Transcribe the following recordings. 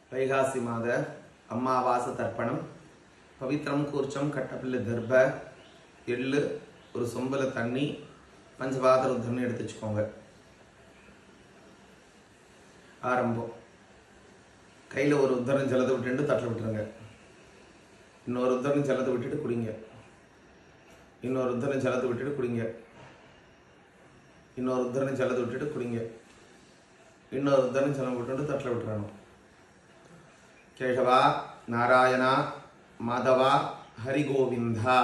வைகாசி மாத அம்மாவாச தர்ப்பணம். பவித்ரம் கூர்ச்சம் கட்டப்பிள்ளை தர்ப எள்ளு ஒரு சொம்பல தண்ணி பஞ்சபாத்திர உத்தரணி எடுத்து வச்சுக்கோங்க. ஆரம்பம். கையில் ஒரு உத்தரணம் ஜலத்தை விட்டுட்டு தட்டில் விட்டுருங்க. இன்னொரு உத்தரணம் ஜலத்தை விட்டுட்டு குடிங்க. இன்னொரு உத்தரணம் ஜலத்தை விட்டுட்டு குடிங்க. இன்னொரு உத்தரணம் ஜலத்தை விட்டுட்டு குடிங்க. இன்னொரு உத்தரணம் ஜலம் விட்டுட்டு தட்டில் விட்டுறணும். கேசவா, நாராயணா, மாதவா, ஹரிகோவிந்தா.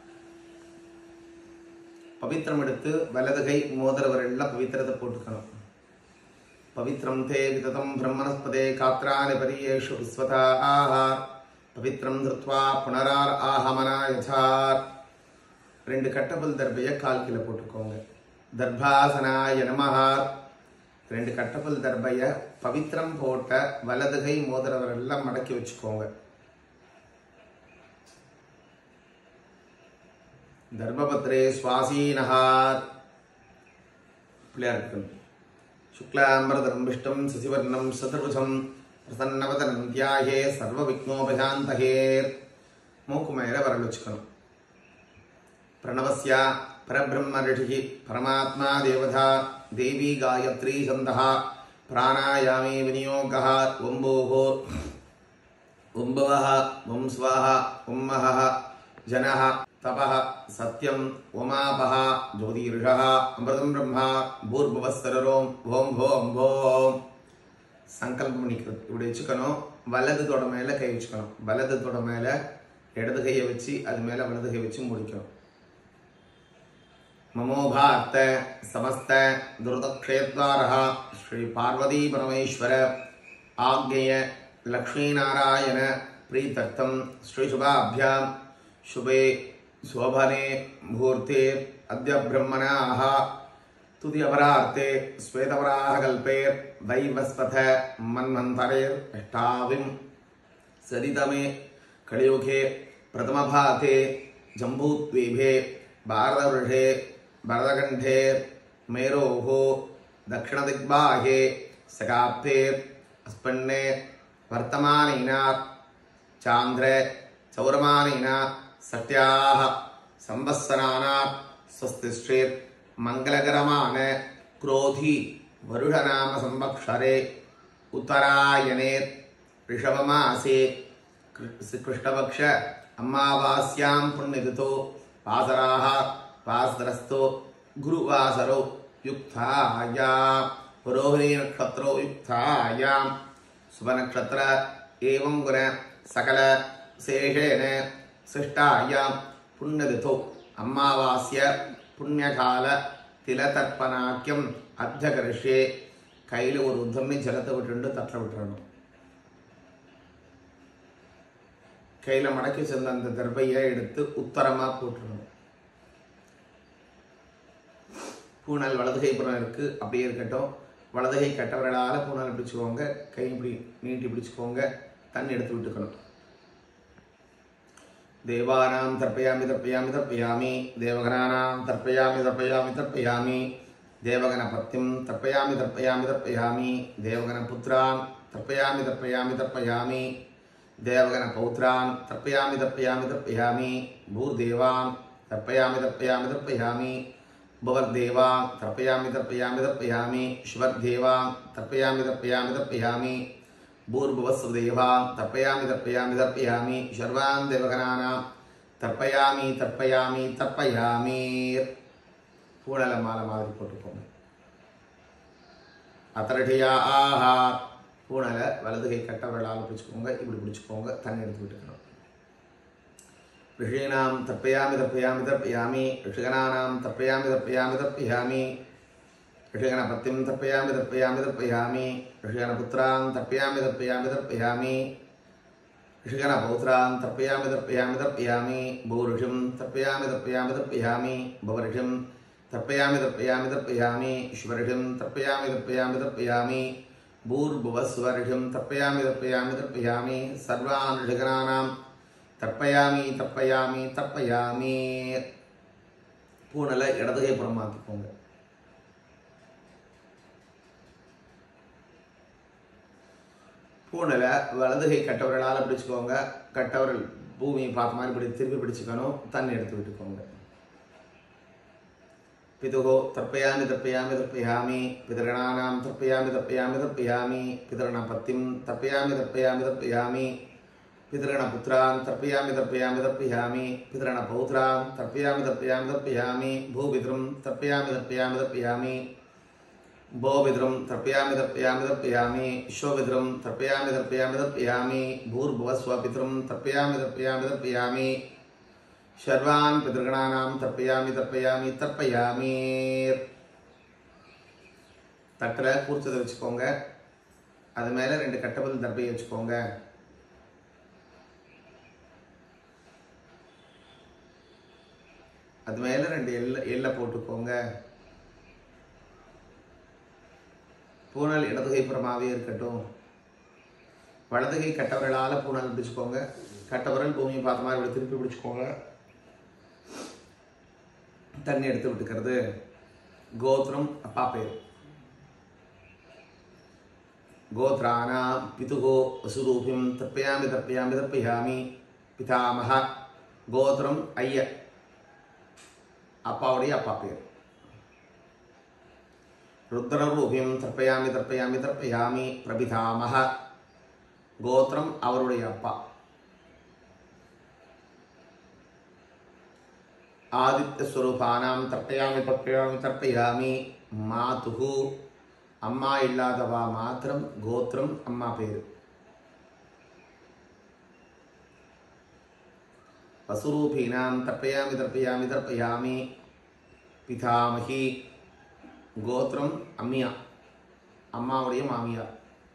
பவித்திரம் எடுத்து வலதுகை மோதிரவரெல்லாம் பவித்திரத்தை போட்டுக்கணும். பவித்ரம் தே விததம் பிரம்மணஸ்பதே காத்ரானி பரியேஷு விஸ்வதா ஆஹா பவித்ரம் திருத்வா புனரார் ஆஹமனா யசார். 2 கட்டபல் தர்பையை கால் கீழே போட்டுக்கோங்க. தர்பாசனாய நமஹா. 2 கட்டபல் தர்பைய பவித்திரம் போட்ட வலதுகை மோதிரவரெல்லாம் மடக்கி வச்சுக்கோங்க. தர்பபத்ரே சுவாசீனஹார். பிள்ளையார் சுக்லாம்பரதரம் விஷ்டம் சசிவர்ணம் சதுர்புஜம் பிரசன்னவதனம் தியாயே சர்வ விக்னோபசாந்தகேர். மூக்கு மேல வரல் வச்சுக்கணும். பிரணவஸ்யா பரபிரம்ம ரிஷி பரமாத்மா தேவதா தேவி காயத்ரி சந்தः பிராணாயாமே விநியோகः ஓம்போஹோ ஓம்பவः ஓம் ஸ்வாஹா ஓம் மஹः ஜனः தபः சத்யம் ஓமாபः ஜோதிர்ஷः அமிர்தம் பிரம்மா பூர்பவஸ்தரோம் ஓம் ஓம் ஓம். சங்கல்பம் பண்ணிக்கிறது. இப்படி வச்சுக்கணும். வலது தொட மேல கை வச்சுக்கணும். வலது தொட மேல இடது கையை வச்சு அது மேல வலது கை வச்சு முடிக்கணும். மமோபார்த்த சமஸ்த துருதக்ஷேத்வாரः ஸ்ரீ பார்வதி பரமேஸ்வர ஆக்ஞேய லக்ஷ்மீநாராயண பிரீத்தர்த்தம் ஸ்ரீ சுபாபியாம் சுபே சோபனே முகூர்த்தே அத்ய பிரம்மணாः துதி அபரார்த்தே ஸ்வேதவராக கல்பேர் வைவஸ்பத மன்வந்தரேர் அஷ்டாவிம் சதிதமே கலியுகே பிரதமபாதே ஜம்பூத்வீபே பாரதவருஷே பரதகண்டே மேரோः தக்ஷணதிக்பாஹே சகாப்தே அஸ்பன்னே வர்த்தமானேன சாந்திர சௌரமானேன சத்யாः சம்பத்சராணாம் ஸ்வஸ்திஸ்ரீர் மங்களகரமான குரோதி வருஷநாம சம்பக்ஷரே உத்தராயணே ரிஷபமாசே கிருஷ்ணபக்ஷ அம்மாவாஸ்யாம் புண்ணியதிதோ வாசராः வாசரஸ்தோ குருவாசரோ யுக்தாயாம் புரோஹிணி நக்ஷத்ரோ யுக்தாயாம் சுபநக்ஷத்ர ஏவம் குண சகல சேஷேன சிஷ்டாயாம் புண்ணியதிதோ அம்மாவாஸ்ய புண்ணியகால திலதர்ப்பணாக்கியம் அத்தியகரிஷே. கையில் ஒரு உத்தரணி ஜலத்தை விட்டு தட்ட விட்டுறணும். கையில் மடக்கி சென்ற அந்த தர்பையை எடுத்து உத்தரமாக போட்டுருணும். பூனல் வலதுகை புறம் இருக்கு, அப்படியே இருக்கட்டும். வலதுகை கட்டவர்களால் பூனல் பிடிச்சுக்கோங்க. கை இப்படி நீட்டி பிடிச்சுக்கோங்க. தண்ணி எடுத்து விட்டுக்கணும். தேவானாம் தர்ப்பயாமி தர்ப்பயாமி தர்ப்பயாமி தேவகனானாம் தர்ப்பயாமி தர்ப்பயாமி தர்ப்பயாமி தேவகணபத்தியம் தர்ப்பயாமி தர்ப்பயாமி தர்ப்பயாமி தேவகணபுத்ரான் தர்ப்பயாமி தர்ப்பயாமி தர்ப்பயாமி தேவகணபௌத்ரான் தர்ப்பயாமி தர்ப்பயாமி தர்ப்பயாமி பூர்தேவான் தர்ப்பயாமி தர்ப்பயாமி தர்ப்பயாமி புவர்தேவான் தர்ப்பயாமி தர்ப்பயாமி தர்ப்பயாமி சிவர்தேவான் தர்ப்பயாமி தர்ப்பயாமி தர்ப்பயாமி பூர்புவஸ்வதேவான் தர்ப்பயாமி தர்ப்பயாமி தர்ப்பயாமி சர்வான் தேவகனானாம் தர்ப்பயாமி தர்ப்பயாமி தர்ப்பயாமி. பூனல மாலை மாதிரி போட்டுக்கோங்க. அத்தரடியா ஆஹா. பூனல வலதுகை கட்டவர்களால் பிடிச்சுக்கோங்க. இப்படி பிடிச்சுக்கோங்க. தண்ணி எடுத்து விட்டுக்கணும். ரிஷீனாம் தர்ப்பயாமி தர்ப்பயாமி தர்ப்பயாமி ரிஷிகனானாம் தர்ப்பயாமி தர்ப்பயாமி தர்ப்பயாமி ரிஷிகணபத்தியம் தர்ப்பயாமி தர்ப்பயாமி தர்ப்பயாமி ரிஷிகணபுத்ரான் தர்ப்பயாமி தர்ப்பயாமி தர்ப்பயாமி ரிஷிகணபௌத்ரான் தர்ப்பயாமி தர்ப்பயாமி தர்ப்பயாமி பூரிஷிம் தர்ப்பயாமி தர்ப்பயாமி தர்ப்பயாமி பவரிஷிம் தர்ப்பயாமி தர்ப்பயாமி தர்ப்பயாமி ஸ்வரிஷிம் தர்ப்பயாமி தர்ப்பயாமி தர்ப்பயாமி பூர்புவஸ்வரிஷிம் தர்ப்பயாமி தர்ப்பயாமி தர்ப்பயாமி சர்வான் ரிஷிகனானாம் தர்ப்பயாமி தர்ப்பயாமி தர்ப்பயாமி. பூனலை இடதுகை புறமாக்கிக்கோங்க. பூனலை வலது கை கட்டவர்களால் பிடிச்சுக்கோங்க. கட்டவர்கள் பூமியை பார்த்த மாதிரி திருப்பி பிடிச்சுக்கணும். தண்ணி எடுத்து விட்டுக்கோங்க. पितुः तर्पयामि तर्पयामि तर्पयामि पितॄणां तर्पयामि तर्पयामि तर्पयामि पितॄणापत्तिं तर्पयामि तर्पयामि तर्पयामि पितॄणपुत्रान् तर्पयामि तर्पयामि तर्पयामि पितॄणपौत्रान् तर्पयामि तर्पयामि तर्पयामि भूपितृं तर्पयामि तर्पयामि तर्पयामि भोपितृं तर्पयामि तर्पयामि तर्पयामि शोपितृं तर्पयामि तर्पयामि तर्पयामि भूर्भुवस्वपितृं तर्पयामि तर्पयामि तर्पयामि सर्वान् पितृगणानां तर्पयामि तर्पयामि तर्पयामि. தட்டில் கூர்ச்சதை வச்சுக்கோங்க. அது மேலே 2 கட்டபல் தர்பையை வச்சுக்கோங்க. அது மேலே 2 எல்லை போட்டுக்கோங்க. பூனல் இடதுகை புறமாகவே இருக்கட்டும். வலதுகை கட்டவர்களால் பூனல் பிடிச்சுக்கோங்க. கட்டவரல் பூமியை பார்த்த மாதிரி திருப்பி பிடிச்சுக்கோங்க. தண்ணி எடுத்து விட்டுக்கிறது. கோத்திரம் அப்பா பேர். கோத்ரானா பிதுகோ வசுரூபிம் தர்ப்பயாமி தர்ப்பயாமி தர்ப்பயாமி பிதாமக. கோத்திரம் ஐய, அப்பாவுடைய அப்பா பேர். ருத்ரரூபிம் தர்ப்பயாமி தர்ப்பயாமி தர்ப்பயாமி பிரபிதாமக. கோத்திரம் அவருடைய அப்பா. ஆதித்யஸ்வரூபானாம் தர்ப்பயாமி தர்ப்பயாமி தர்ப்பயாமி மாதுஹு. அம்மா இல்லாதவா மாத்திரம் கோத்திரம் அம்மா பேரு. வசுரூபீனாம் தர்ப்பயாமி தர்ப்பயாமி தர்ப்பயாமி பிதாமகி. கோத்திரம் அம்மியா, அம்மாவுடைய மாமியார்.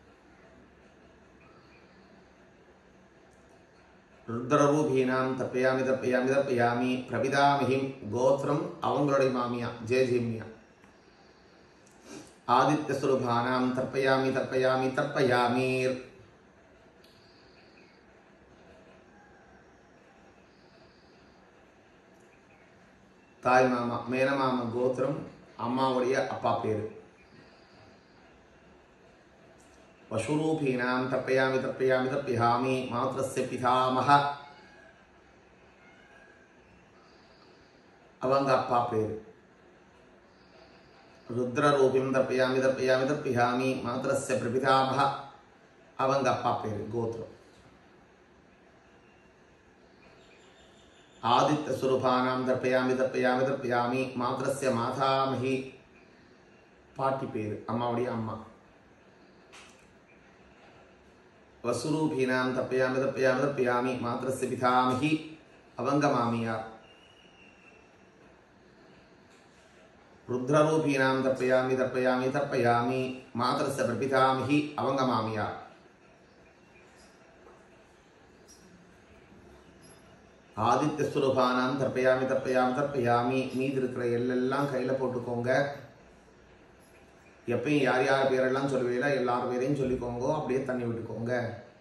ருத்ரரூபீனாம் தர்ப்பயாமி தர்ப்பயாமி தர்ப்பயாமி பிரபிதாமகிம். கோத்திரம் அவங்களுடைய மாமியா ஜெயஜிம்யா. ஆதித்யஸ்வரூபானாம் தர்ப்பயாமி தர்ப்பயாமி தர்ப்பயாமீர். தாய் மாமா மேனமாமா. கோத்திரம் அம்மாவுடைய அப்பா பேரு. வசுரூபீனாம் தர்ப்பயாமி தர்ப்பயாமி தர்ப்பயாமி மாத்ரஸ்ய பிதாமக. அவங்க அப்பா பேரு. ருத்ரரூபிம் தர்ப்பயாமி தர்ப்பயாமி தர்ப்பயாமி மாத்ரஸ்ய பிரபிதாமக. அவங்க அப்பா பேரு. கோத்திரம். ஆதித்யஸ்வரூபானாம் தர்ப்பயாமி தர்ப்பயாமி தர்ப்பயாமி மாத்ரஸ்ய மாதாமகி. பாட்டி பேரு, அம்மாவுடைய அம்மா. வசுரூபீனாம் தர்ப்பயாமி தர்ப்பயாமி தர்ப்பயாமி மாத்ரஸ்ய பிதாமகி. அவங்க மாமியார். ருத்ரரூபீனாம் தர்ப்பயாமி தர்ப்பயாமி தர்ப்பயாமி மாத்ரஸ்ய பிரபிதாமகி. அவங்க மாமியார். ஆதித்யஸ்வரூபானாம் தர்ப்பயாமி தர்ப்பயாமி தர்ப்பயாமி. மீதி இருக்கிற எல்லாம் கையில் போட்டுக்கோங்க. எப்பயும் யார் யார் பேரெல்லாம் சொல்லுவீங்களா எல்லார் பேரையும் சொல்லிக்கோங்க. அப்படியே தண்ணி விட்டுக்கோங்க.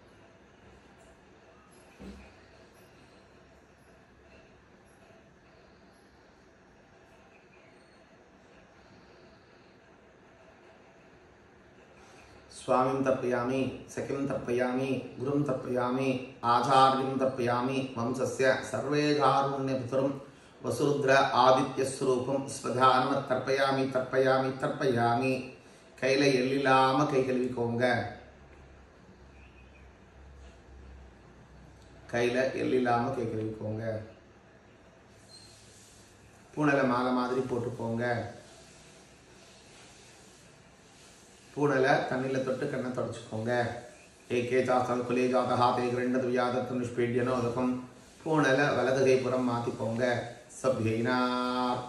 स्वामिं तर्पयामि सखिं तर्पयामि गुरुं तर्पयामि आचार्यं तर्पयामि वंशस्य सर्वे कारुण्यपुत्रं वसुरुद्र आदित्यस्वरूपं स्वधानम तर्पयामि तर्पयामि तर्पयामि. கையில எல்லில்லாம கை கழுவிக்கோங்க. கையில எல்லில்லாம கை கழுவிக்கோங்க. பூனலை மாலை மாதிரி போட்டுக்கோங்க. பூனலை தண்ணியில் தொட்டு கண்ணை தொடச்சிக்கோங்க. ஏகே சாஸ்திரம் குலே ஜாத ஹாத்தே கிரண்டது வியாதத்து நிஷ்பீடியனோதகம். பூனலை வலதுகை புறம் மாற்றிக்கோங்க. சப்யைனார்.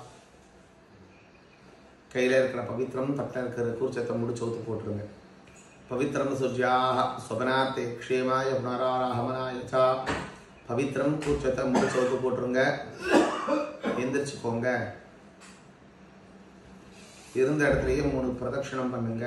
கையில் இருக்கிற பவித்திரம் தட்டில் இருக்கிற கூர்ச்சத்தை முடிச்சு ஊத்து போட்டுருங்க. பவித்திரம் சுஜ்யாக சுபனார்த்தே க்ஷேமாய புனராராகமனாயச்சா. பவித்திரம் கூர்ச்சத்தை முடிச்சு ஊத்து போட்டுருங்க. எந்திரிச்சுக்கோங்க. இருந்த இடத்துலயே 3 பிரதட்சணம் பண்ணுங்க.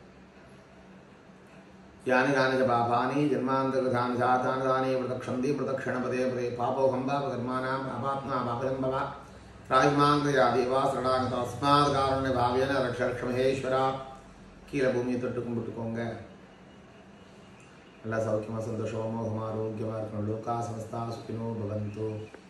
யானி யானி பாபானி ஜன்மாந்தகதானி ஜாதானி தானே பிரதக்ஷந்தி பிரதக்ஷண பதே பதே பாபோகம்பா கர்மானாம் பாபாத்மா பாபதம்பவா ராஜ்மாங்கயா தேவா சரணாக தஸ்மாத் காருண்ய பாவேன ரக்ஷ ரக்ஷ மகேஸ்வரா. கீழே பூமியை தொட்டு கும்பிட்டுக்கோங்க. ಎಲ್ಲ ಸೌಖ್ಯಮ ಸಂತೋಷ ಮೋಹಮ ಆರೋಗ್ಯಮ ಲೋಕಾ ಸಮಸ್ತ ಸುಖಿನೋ ಭವಂತು.